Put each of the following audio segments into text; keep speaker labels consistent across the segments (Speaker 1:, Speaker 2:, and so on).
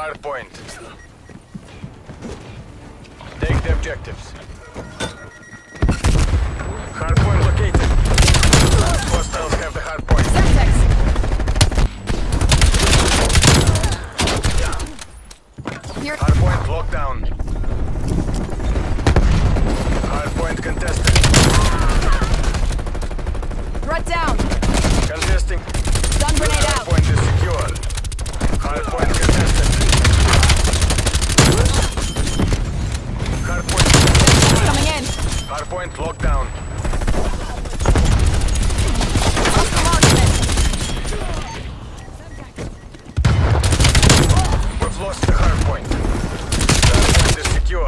Speaker 1: hard point. Take the objectives. Hard point located. Hostiles have the hard point.
Speaker 2: Here.
Speaker 1: Hard point locked down. Hard point contested.
Speaker 2: Threat down.
Speaker 1: Contesting.
Speaker 2: Stun grenade
Speaker 1: Hard
Speaker 2: out.
Speaker 1: point is secure. Hard point contested. Hard point.
Speaker 2: Coming in.
Speaker 1: Hard point locked down.
Speaker 2: Hostile marksman.
Speaker 1: We've lost the hard point. Hard point is secure.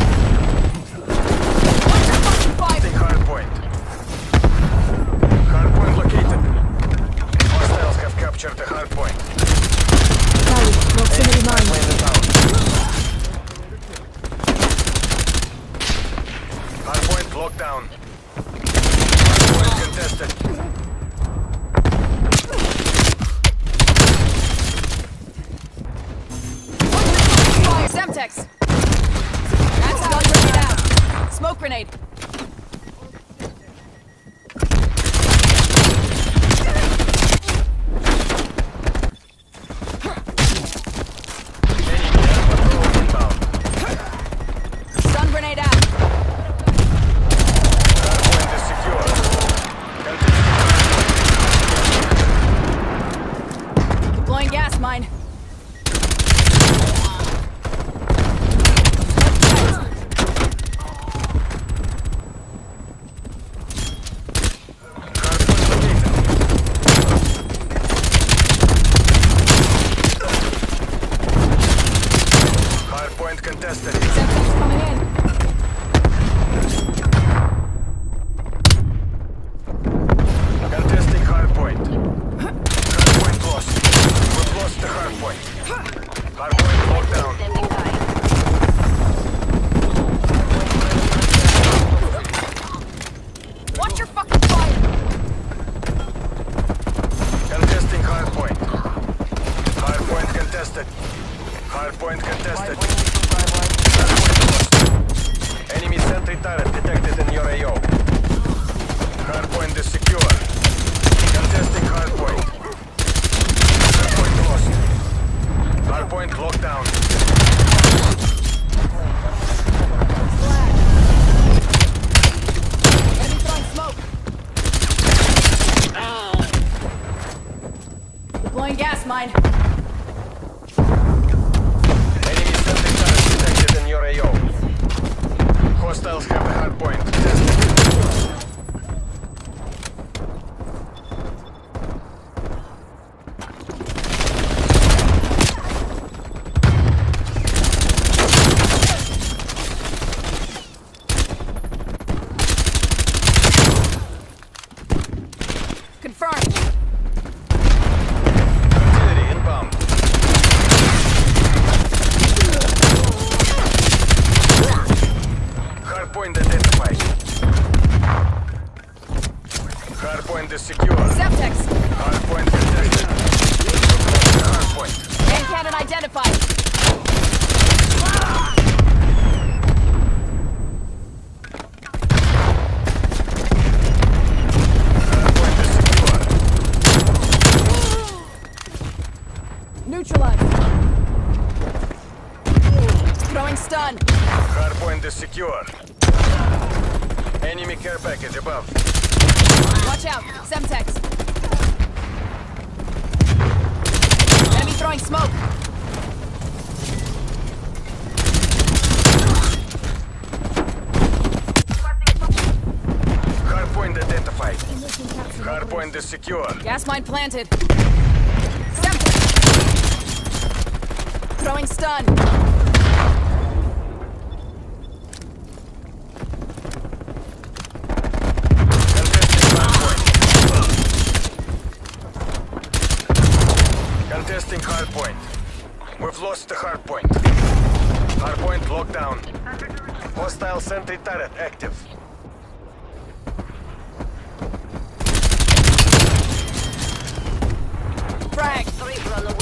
Speaker 2: Fire.
Speaker 1: Take hard point. Hard point located. Hostiles have captured the hard point.
Speaker 2: Proximity mine.
Speaker 1: Plane is down. Hard point locked down. Hard point contested.
Speaker 2: Fire. Semtex. That's stun grenade out. Smoke grenade. Stun grenade out.
Speaker 1: Hard point is secure.
Speaker 2: Deploying gas mine.
Speaker 1: Hard point located. Hard point contested.
Speaker 2: Semtex coming in.
Speaker 1: Contesting hard point. Hard point lost. We've lost the hard point. Hard point locked down.
Speaker 2: Watch your fucking fire.
Speaker 1: Contesting hard point. Hard point contested. Hard point contested. Hard point lost. Enemy sentry turret detected in your AO. Hard point is secure. Contesting hard point. Hard point lost. Hard point locked down.
Speaker 2: Enemy throwing smoke. Deploying gas mine.
Speaker 1: Enemy sentry turret detected in your AO. Hostiles have the hard point.
Speaker 2: Confirmed.
Speaker 1: Artillery inbound. Hard point identified. Hard point is secure.
Speaker 2: Semtex.
Speaker 1: Hard point contested. Hard point.
Speaker 2: Man cannon identified.
Speaker 1: Hard point is secure.
Speaker 2: Neutralized. Throwing stun.
Speaker 1: Hard point is secure. Enemy care package above.
Speaker 2: Watch out. Semtex. Enemy throwing smoke.
Speaker 1: Hard point identified. Hard point is secure.
Speaker 2: Gas mine planted. Semtex. Throwing stun.
Speaker 1: Contesting hard point. We've lost the hard point. Hard point locked down. Hostile sentry turret active.
Speaker 2: Frag.
Speaker 3: 3 for